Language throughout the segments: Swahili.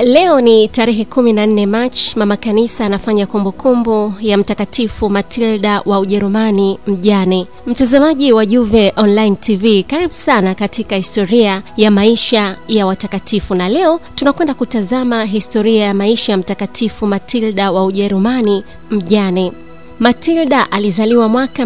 Leo ni tarehe 14 Machi. Mama Kanisa anafanya kumbukumbu ya Mtakatifu Matilda wa Ujerumani mjane. Mtazamaji wa Juve Online TV, karibu sana katika historia ya maisha ya watakatifu, na leo tunakwenda kutazama historia ya maisha ya Mtakatifu Matilda wa Ujerumani mjane. Matilda alizaliwa mwaka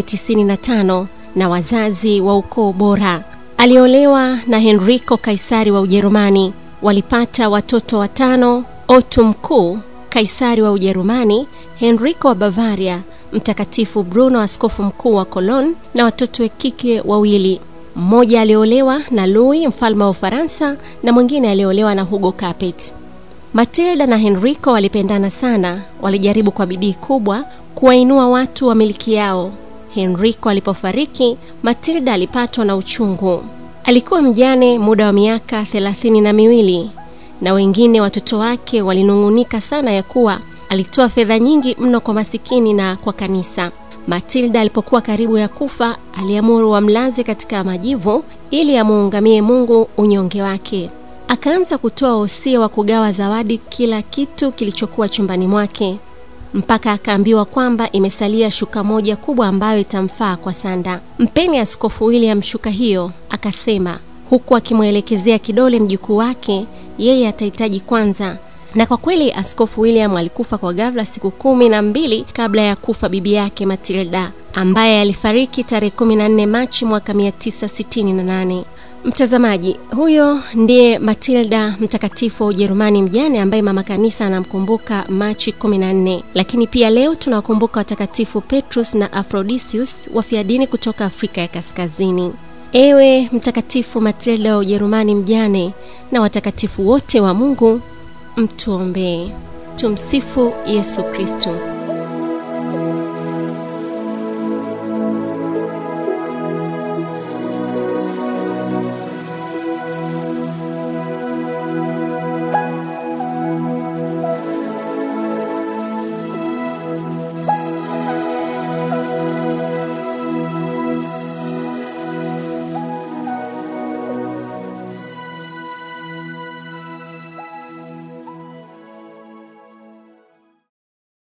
895 na wazazi wa ukoo bora. Aliolewa na Henriko Kaisari wa Ujerumani. Walipata watoto 5: Otto Mkuu, Kaisari wa Ujerumani; Henriko wa Bavaria; Mtakatifu Bruno, askofu mkuu wa Cologne, na watoto wa kike 2. Mmoja aliolewa na Louis, mfalme wa Ufaransa, na mwingine aliolewa na Hugo Capet. Matilda na Henriko walipendana sana. Walijaribu kwa bidii kubwa kuwainua watu wa miliki yao. Henriko alipofariki, Matilda alipatwa na uchungu. Alikuwa mjane muda wa miaka 32, na wengine watoto wake walinungunika sana ya kuwa alitoa fedha nyingi mno kwa masikini na kwa kanisa. Matilda alipokuwa karibu ya kufa, aliamuru wamlaze katika majivu ili amuungamie Mungu unyonge wake. Akaanza kutoa wosia wa kugawa zawadi kila kitu kilichokuwa chumbani mwake, mpaka akaambiwa kwamba imesalia shuka moja kubwa ambayo itamfaa kwa sanda. Mpeni Askofu William shuka hiyo, akasema, huku akimwelekezea kidole mjukuu wake, yeye atahitaji kwanza. Na kwa kweli Askofu William alikufa kwa ghafla siku 12 kabla ya kufa bibi yake Matilda, ambaye alifariki tarehe 14 Machi mwaka 968. Mtazamaji, huyo ndiye Matilda mtakatifu wa Ujerumani mjane ambaye Mama Kanisa anamkumbuka Machi 14. Lakini pia leo tunawakumbuka watakatifu Petrus na Aphrodisius, wafiadini kutoka Afrika ya Kaskazini. Ewe Mtakatifu Matilda wa Ujerumani mjane na watakatifu wote wa Mungu, mtuombee. Tumsifu Yesu Kristo.